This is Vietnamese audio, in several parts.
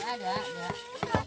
được.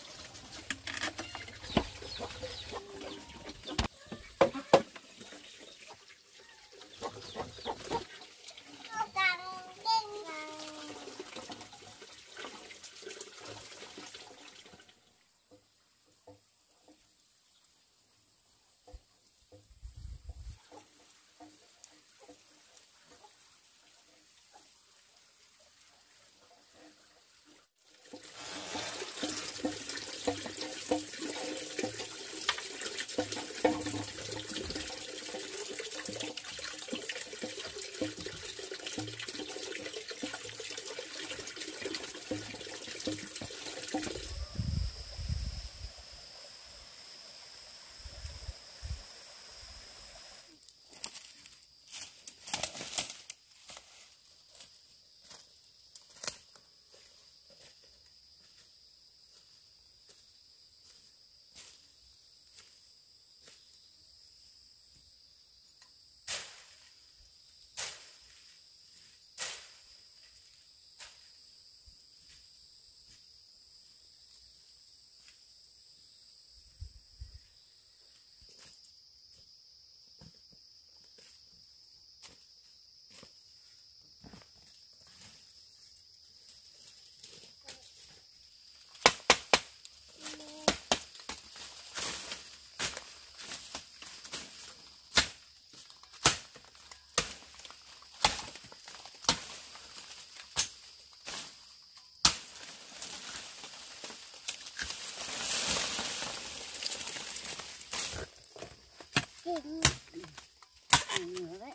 Đấy.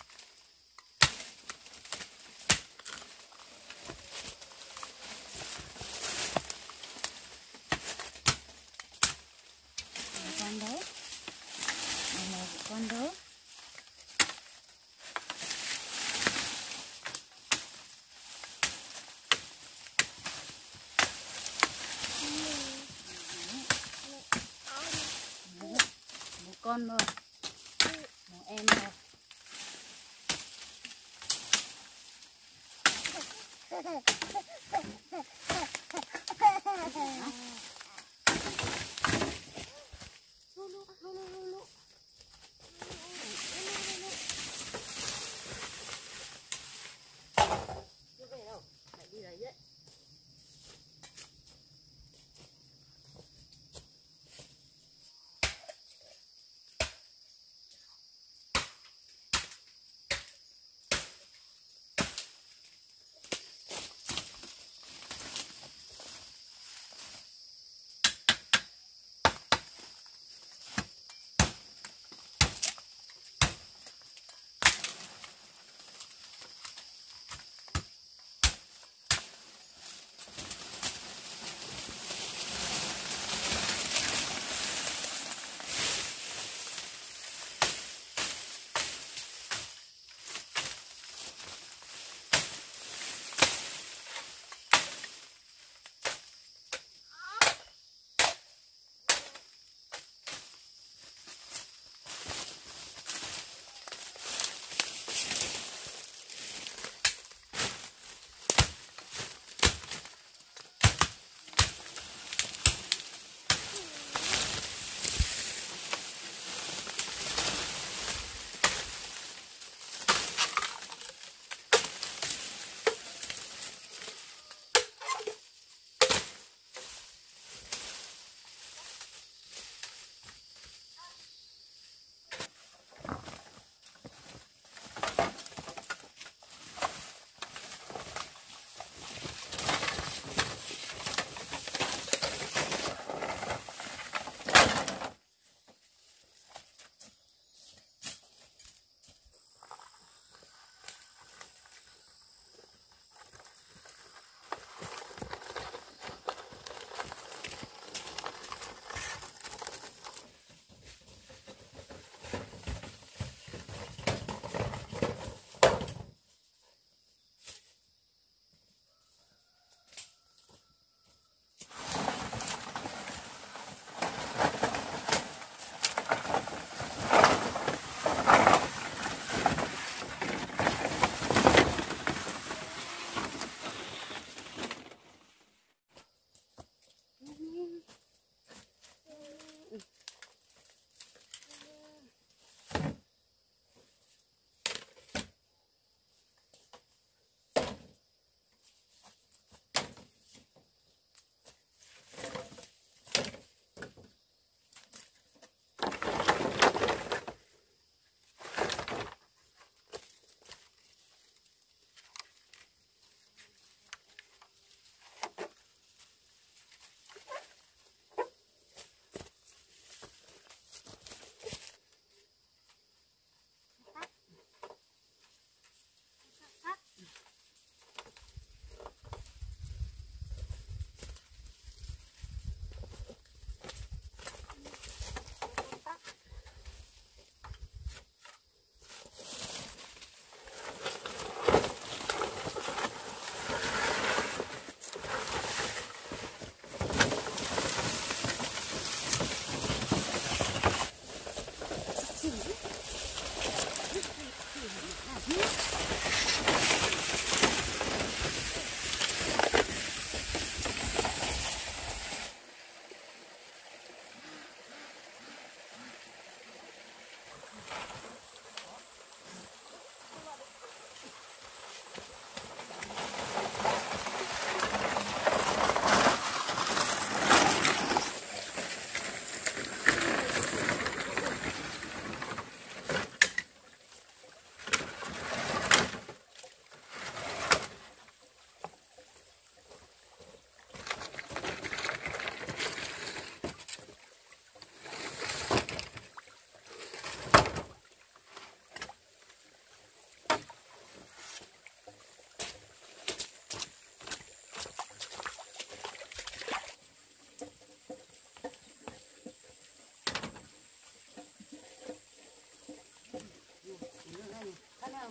Con đấy. Này của con đó. Một con thôi. Một em thôi.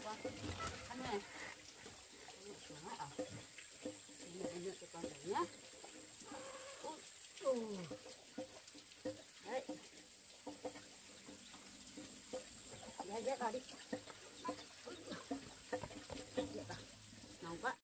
con. Ăn này. Nước cho con thử nhá. Đấy. Dễ vào đi. Dễ vào. Nóng quá.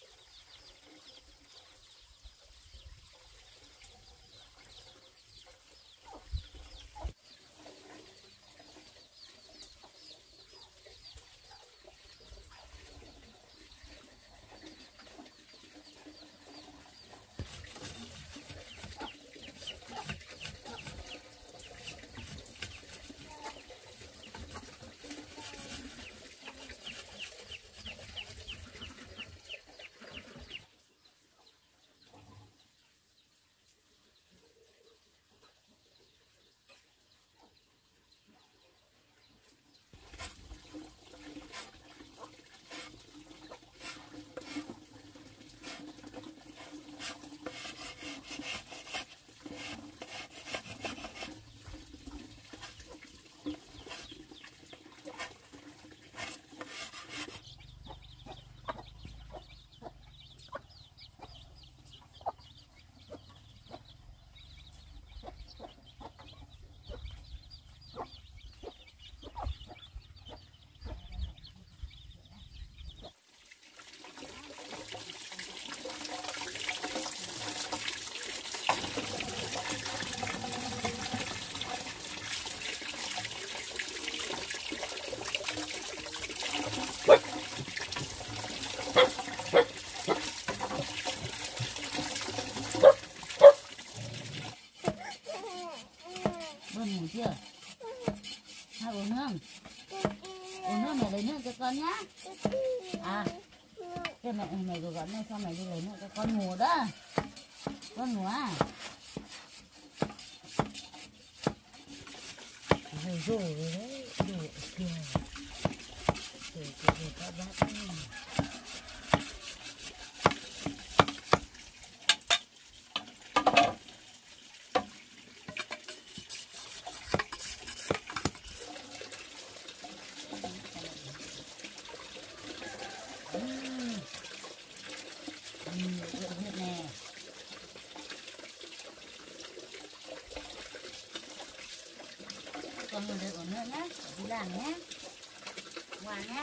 Ngủ chưa? Hai uống nước. Uống nước mẹ lấy nước cho con nhá. À, cái mẹ có gắn này sao mẹ đi lấy nước cho con ngủ đó. Con ngủ à? Rồi đấy, đủ kìa. Rồi các bác ơi. Con ngồi đây uống nước nhé, đi làm nhé, ngoan nhé.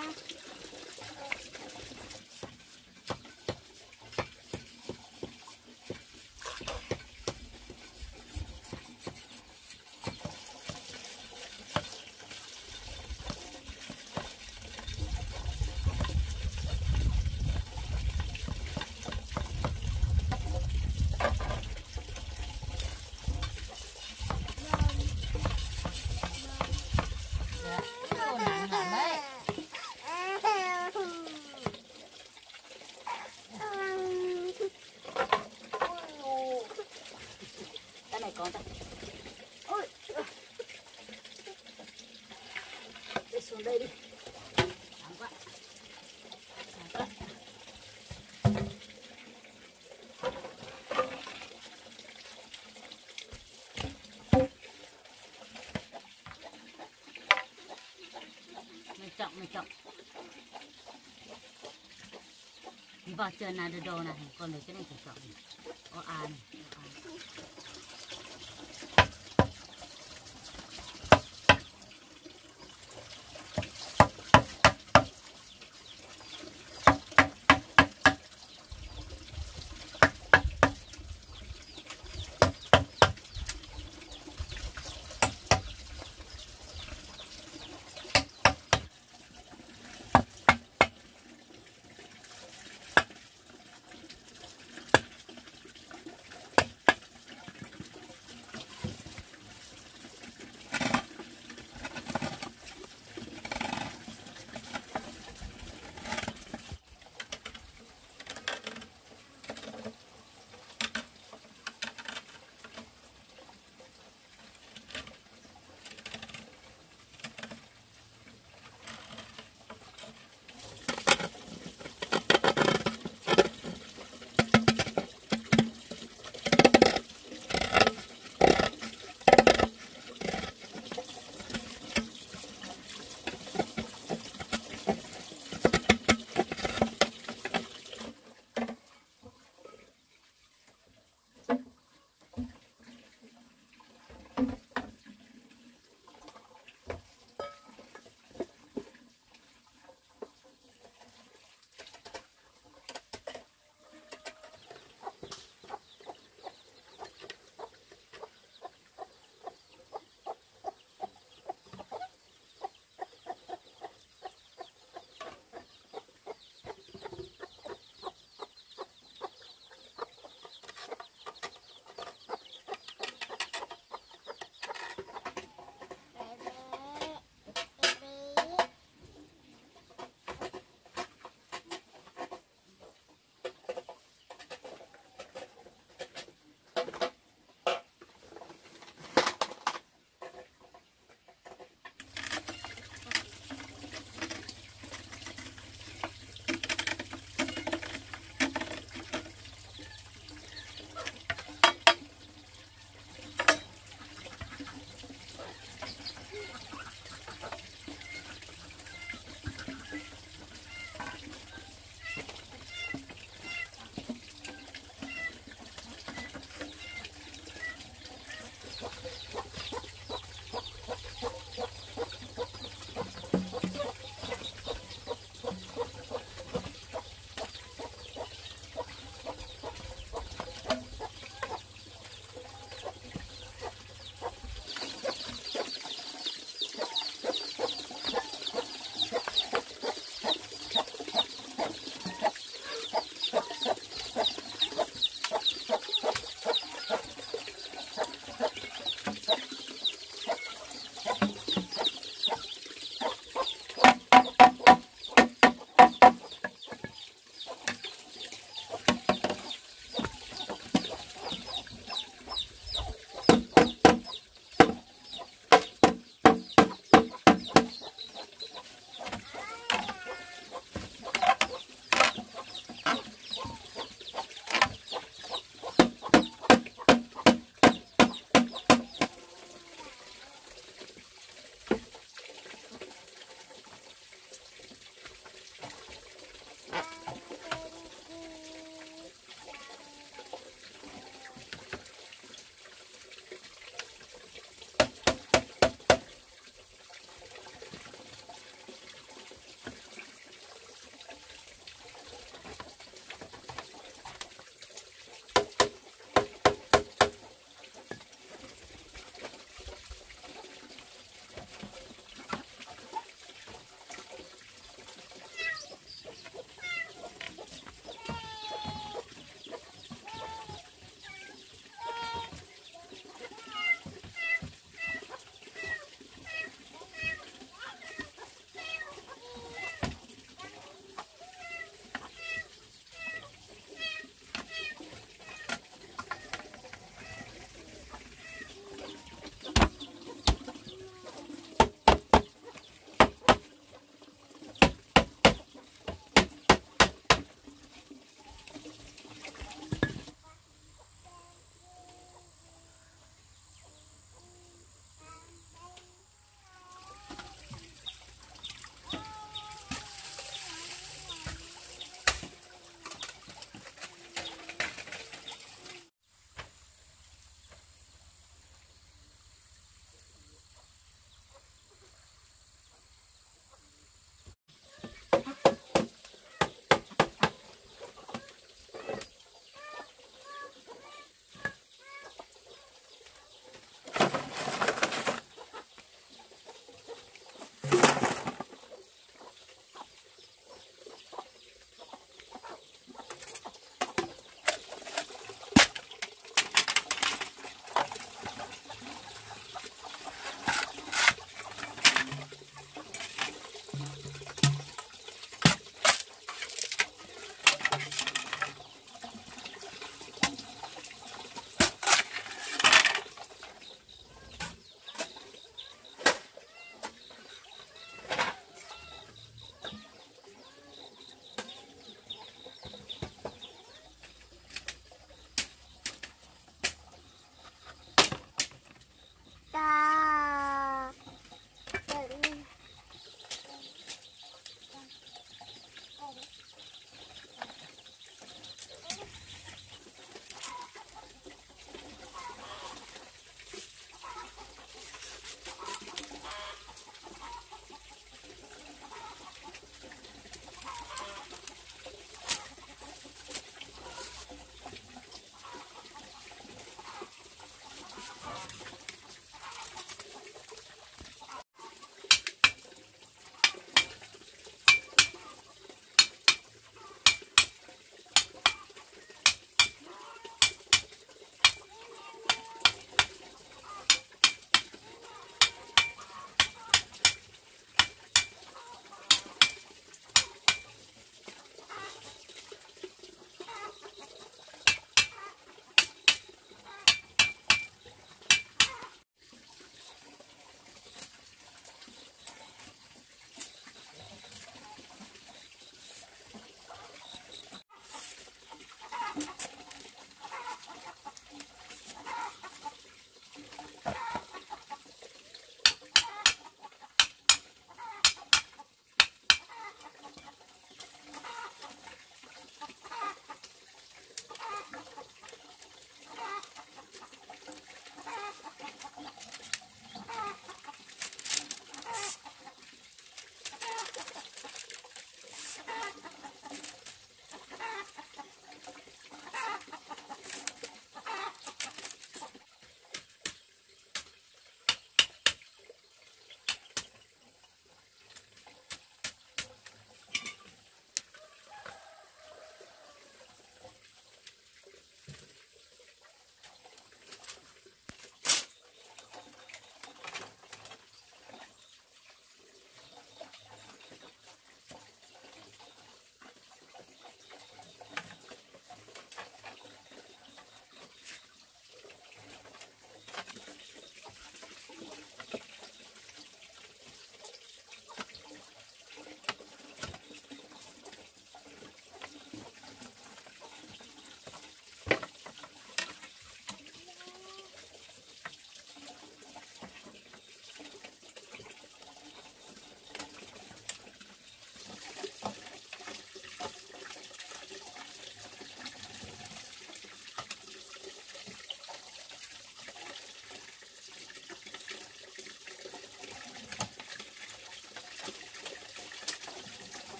Con ta. Ôi. Đi xuống đây đi. Nóng quá. Nóng quá. Mày trọng. Đi vào chơi nào được đồ này, còn lấy cái này phải trọng. Có ai này.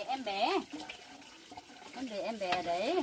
em bé. Em để em bé ở đấy.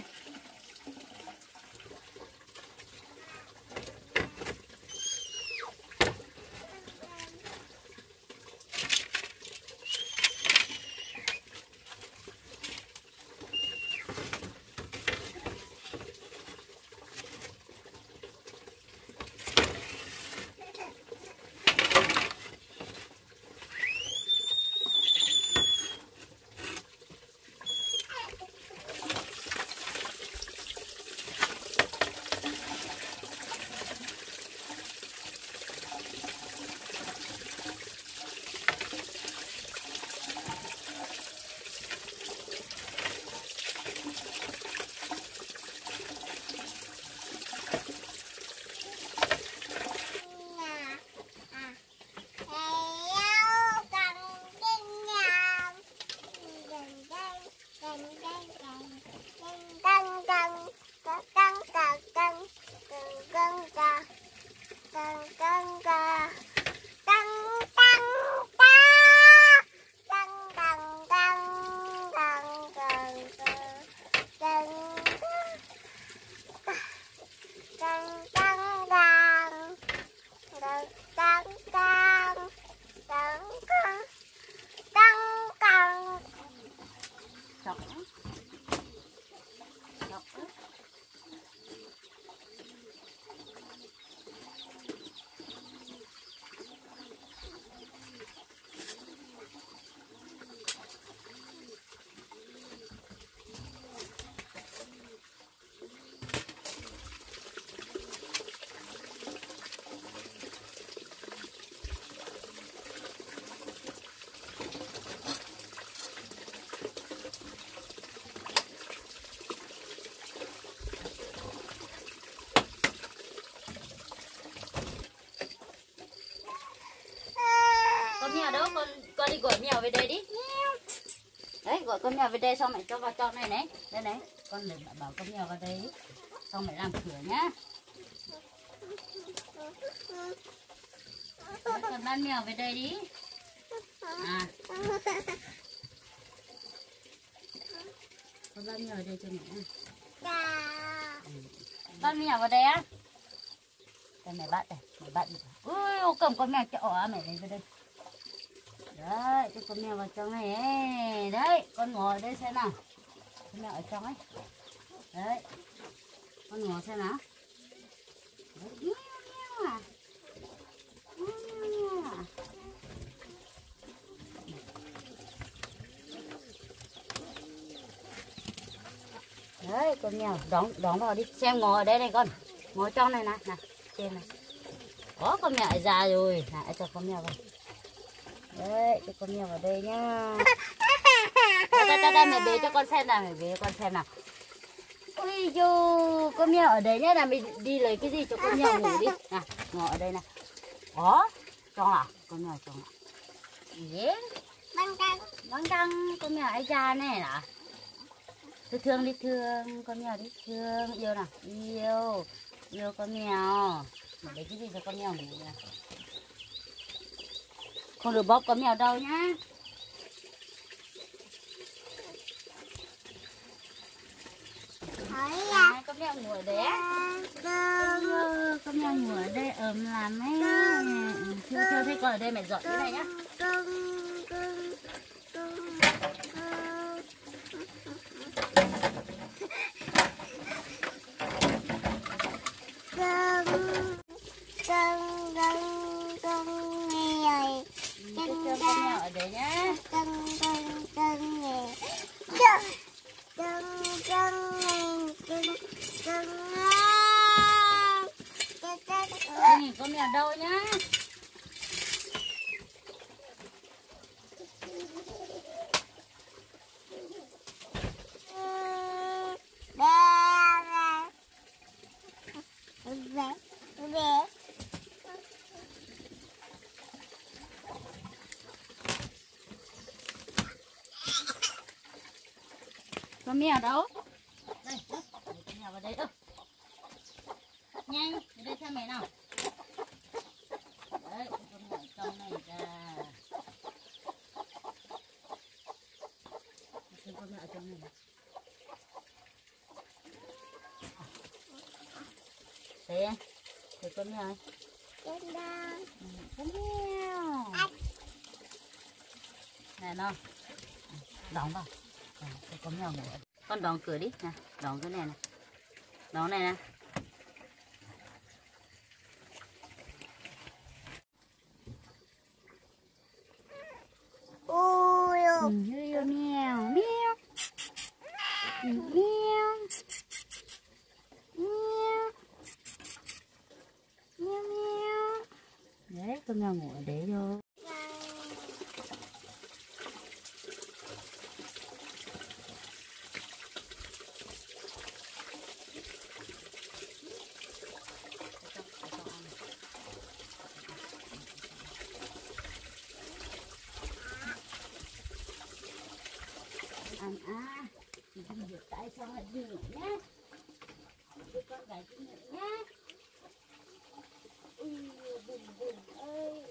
Mèo đâu, con đi gọi mèo về đây đi. Đấy, gọi con mèo về đây xong mẹ cho vào trong này này. Đây này, con để bảo con mèo vào đây. Xong mẹ làm cửa nhá. Đấy, con ban mèo về đây đi. À. Con ban mèo về đây cho mẹ. Ban mèo vào đây á. Đây mẹ bắt đây, mẹ bắt đi. Ui, cầm con mèo chọ mẹ lấy về đây. Đấy, cho con mèo vào trong này ấy. Đấy, con ngồi ở đây xem nào. Con mèo ở trong ấy. Đấy. Con ngồi xem nào. Đấy. Đấy, con mèo đóng vào đi. Xem ngồi ở đây này con. Ngồi trong này nè, nè, trên này. Có con mèo già rồi. Này, cho con mèo vào. Đấy, cho con mèo vào đây nhá. Đây, mẹ bế cho con xem nào, mẹ bế cho con xem nào. Ui dô, con mèo ở đấy nhá, là mình đi lấy cái gì cho con mèo ngủ đi. Nào, ngồi ở đây nào. Có, trong à, con mèo trong à. Yeah. Băng căng, con mèo ấy già này là. Thương đi, thương con mèo đi, thương, yêu nào, yêu con mèo. Để lấy cái gì cho con mèo ngủ nào. Không được bóp con mèo đâu nhá. À, con mèo ngủ ở đấy á. Con mèo ngủ ở đây ấm lắm ấy. Chưa thấy con ở đây mẹ dọn cái này nhá. Cho con mèo ở đấy nhá. Con mèo đâu nhá. Con mèo đâu? Đây, con mèo vào đây đâu? Nhanh, đến đây xem mẹ nào. Đấy, con mèo trong này ra. Thế con mèo. Con mèo. Này nó. Đóng vào. Con mèo ngủ. Con đóng cửa đi nè, đóng cái này này. Đóng này nè. Ôi Mèo mèo mèo. Mèo. Mèo. Mèo mèo. Đấy, con mèo ngủ ở đấy thôi. Ăn thì không được tại sao lại dừng nhá. Để con gái chị nhá. Ui bùn ơi.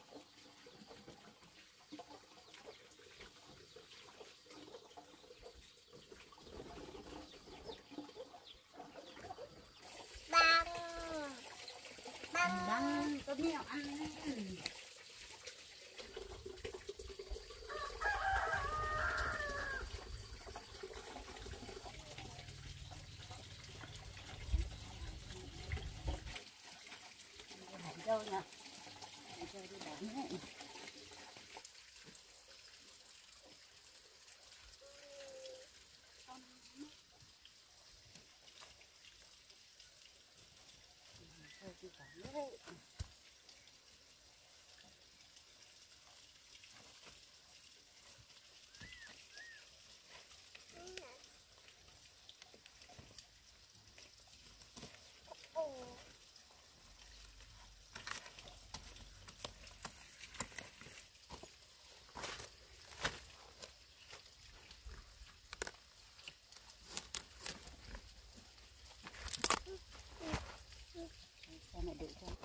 Băng con mèo ăn. Đâu nhỉ? Đâu đi bán đấy. Đâu đi bán đấy. Sao mẹ để cho.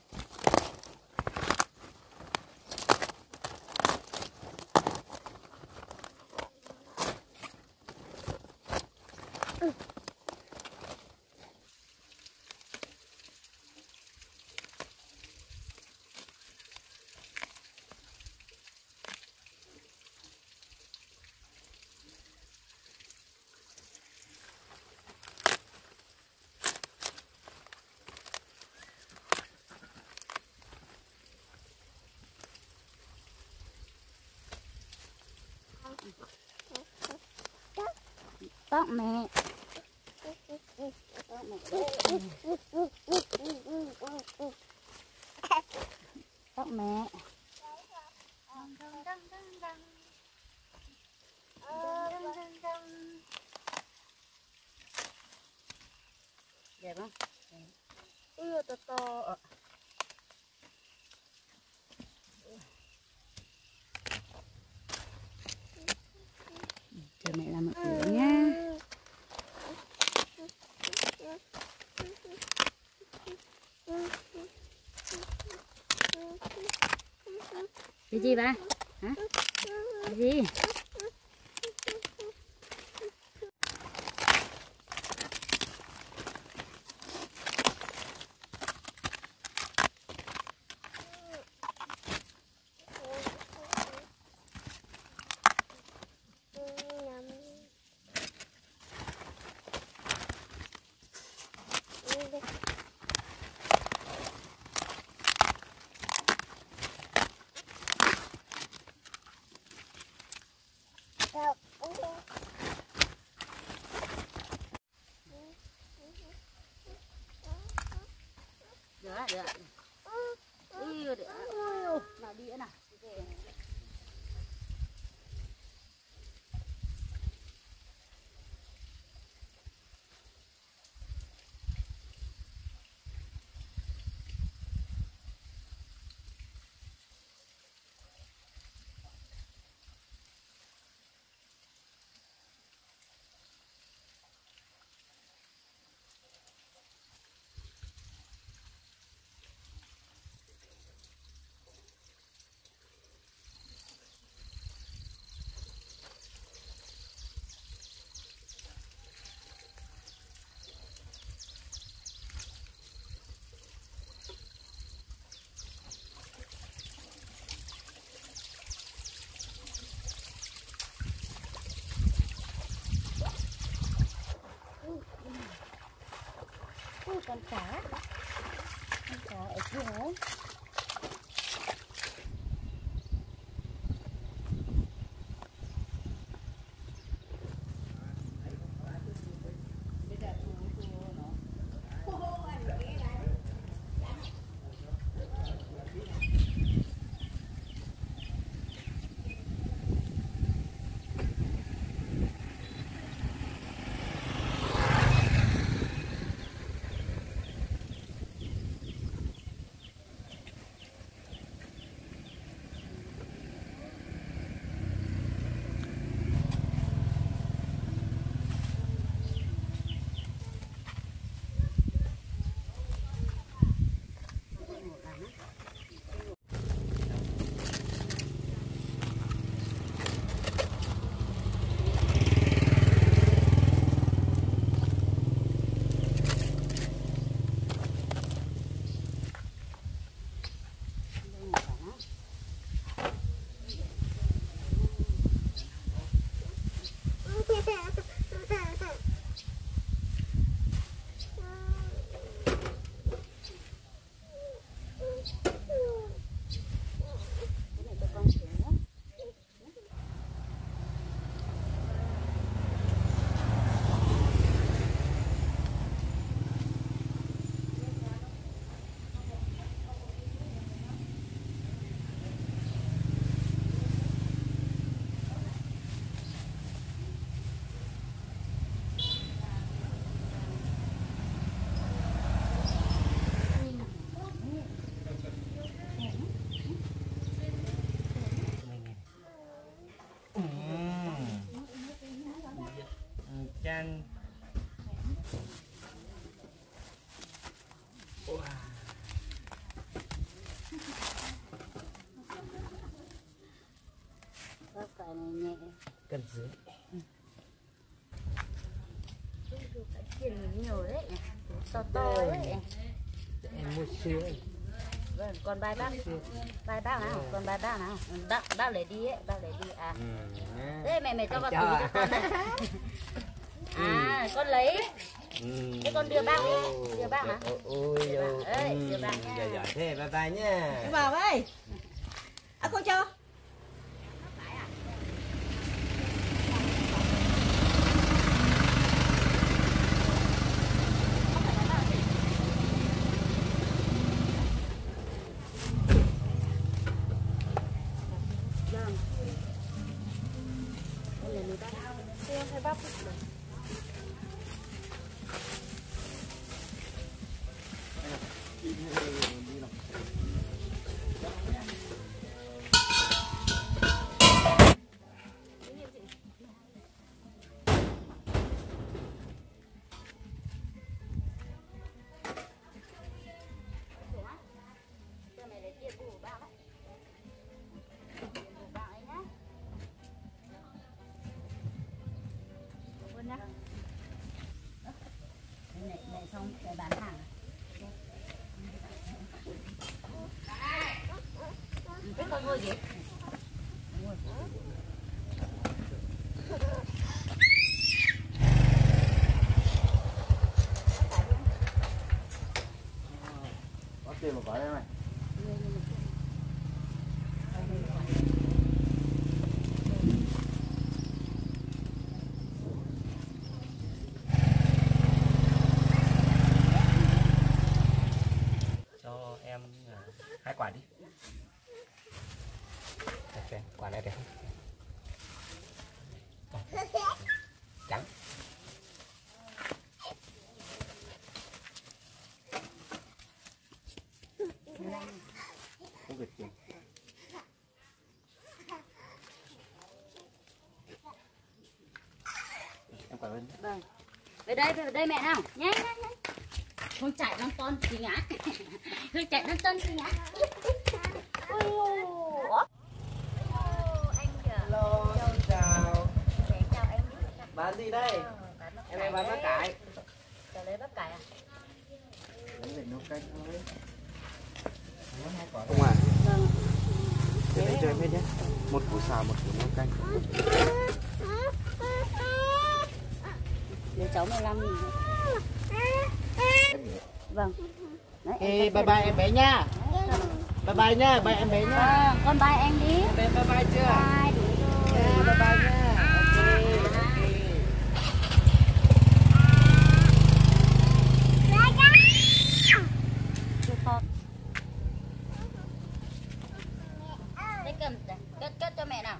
Tóc mẹ. Tóc mẹ. Tóc mẹ. Đẹp không? Ui to to. Chờ mẹ làm một cửa nha. Cái gì ba? Hả? Cái gì? Được. Ui, được. Ui, nào đĩa nào. cá ở kia đấy. Chan. Bắp cải này nhẹ. Cần dưới. Tiền nhiều đấy, to to đấy. Em mua sữa. Vâng, còn bài bác nào, còn bài bác nào, bác lấy đi ấy, bác lấy đi à. Thế mẹ cho vào túi cho con này. À, con lấy. Thế con đưa bác đi, đưa bác hả? Ôi ơi, đưa bác nha. giỏi thế, bye bye nha. Đi vào ơi. À con cho. Này xong để bán hàng. Thế con mua gì? Có tiền một quả đây này. Cho em 2 quả đi. Ok, quả này đẹp không? Trắng. Không việc gì. Em quả bên. Vâng. Về đây mẹ nào. Nhanh. Con chạy lăn con thì ngã. Hơi chạy lăn chân thì ngã. Anh kìa. Hello, xin chào. Chào em. Bán gì đây? Em đang bán bắp cải. Cháu lấy bắp cải à? Lấy để nấu canh thôi. Không à? Vâng. Để đây cho em hết nhé. Một củ xào, một củ nấu canh. Để cháu 15.000. Vâng. Đấy, Ê, bye bye em bé nha. Bye bye nha, bye em bé nha. Vâng, con bye anh đi. Em bé bye bye chưa? Bye, đúng rồi. Yeah, bye bye nha. Ok, ok. Chụp phọt. Đây cầm, cất cho mẹ nào.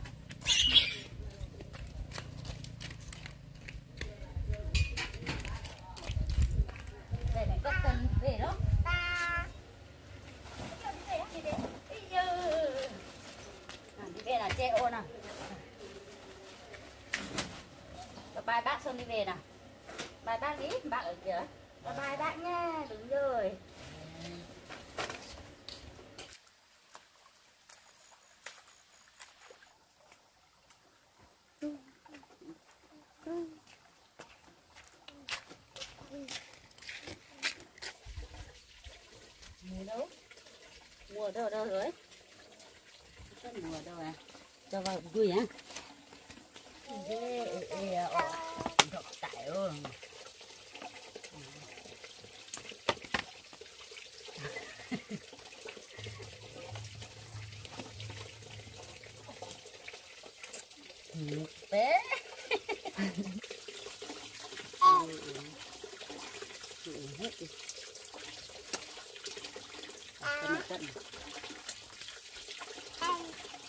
Để mẹ cất cần về đó. Đi về là che ô nào. Bye bác xong đi về nào. Bye bác đi, bác ở kìa. Bye bác nha, đúng rồi. Mùa đâu? Mùa đâu rồi? Sắp mùa đâu à? Cho vào vui nhá. Đọc tại ơi. Bé. Hết đi. Cân.